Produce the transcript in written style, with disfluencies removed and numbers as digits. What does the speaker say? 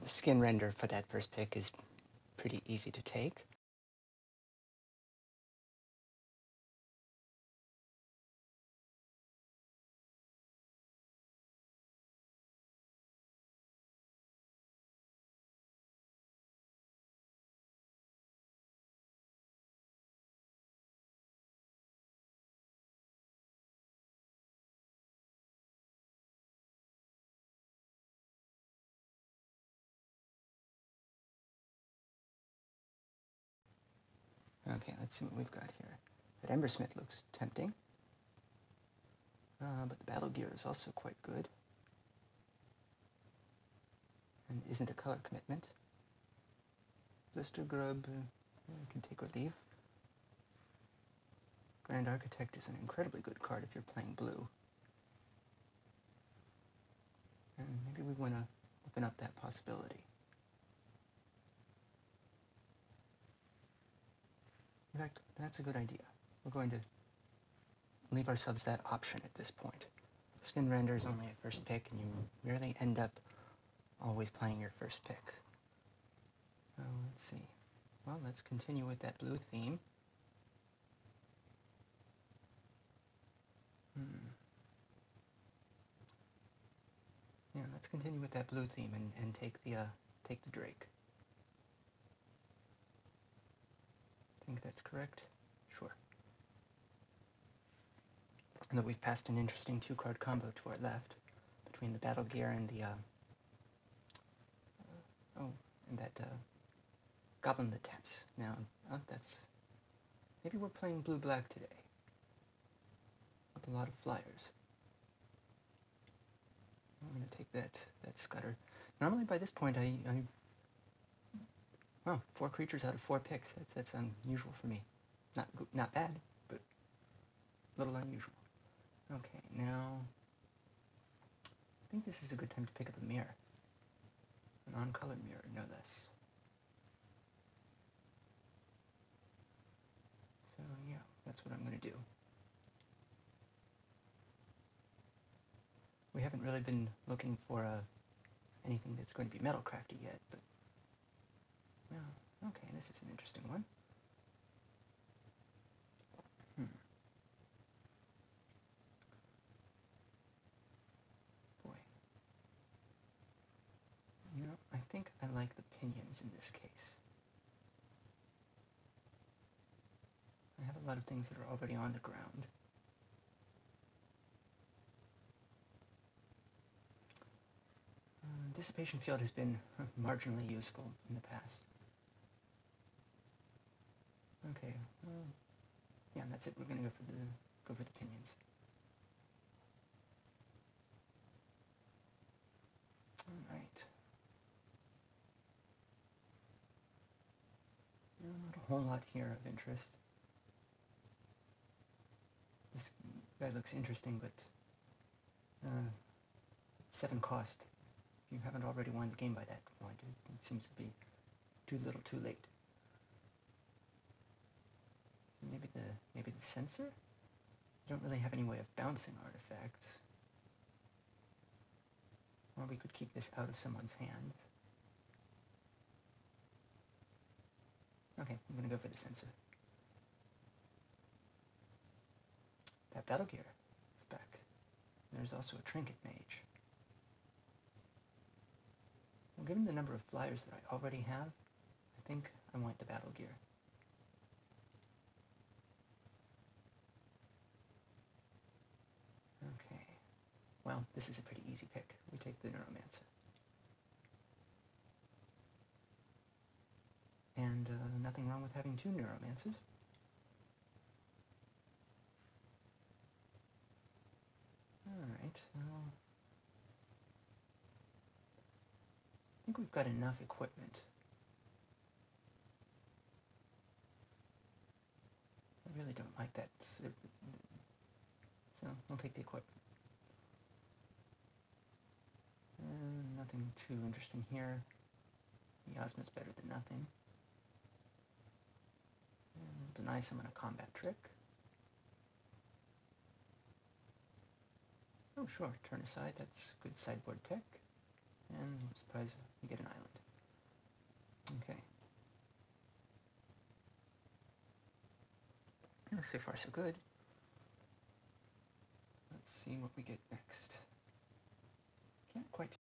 skin render for that first pick is pretty easy to take. Okay, let's see what we've got here. That Embersmith looks tempting, but the battle gear is also quite good, and isn't a color commitment. Blister Grub can take or leave. Grand Architect is an incredibly good card if you're playing blue. And maybe we want to open up that possibility. In fact, that's a good idea. We're going to leave ourselves that option at this point. Skin render is only a first pick, and you rarely end up always playing your first pick. Let's see. Well, let's continue with that blue theme. Yeah, let's continue with that blue theme and take the Drake. I think that's correct. Sure. And that we've passed an interesting two-card combo to our left between the battle gear and the goblin that taps. Now, that's maybe we're playing blue-black today with a lot of flyers. I'm going to take that Scudder. Normally by this point well, 4 creatures out of 4 picks. That's unusual for me. Not bad, but a little unusual. Okay, now I think this is a good time to pick up a mirror. An on-color mirror, no less. So yeah, that's what I'm going to do. We haven't really been looking for anything that's going to be metal crafty yet, but well, okay, this is an interesting one. Boy. You know, I think I like the pinions in this case. I have a lot of things that are already on the ground. Dissipation Field has been marginally useful in the past. Okay, well, yeah, that's it. We're gonna go for the pinions. All right. Not a whole lot here of interest. This guy looks interesting, but 7 cost. If you haven't already won the game by that point, it seems to be too little, too late. Maybe the sensor? You don't really have any way of bouncing artifacts. Or we could keep this out of someone's hand. Okay, I'm gonna go for the sensor. That battle gear is back. There's also a trinket mage. Well, given the number of flyers that I already have, I think I want the battle gear. Okay. Well, this is a pretty easy pick. We take the Neuromancer. And nothing wrong with having 2 Neuromancers. Alright, well, I think we've got enough equipment. I really don't like that, so I'll take the equipment. Nothing too interesting here. Miasma's better than nothing. We'll deny someone a combat trick. Oh, sure, turn aside, that's good sideboard tech. And suppose we get an island. Okay. So far so good. Let's see what we get next. Can't quite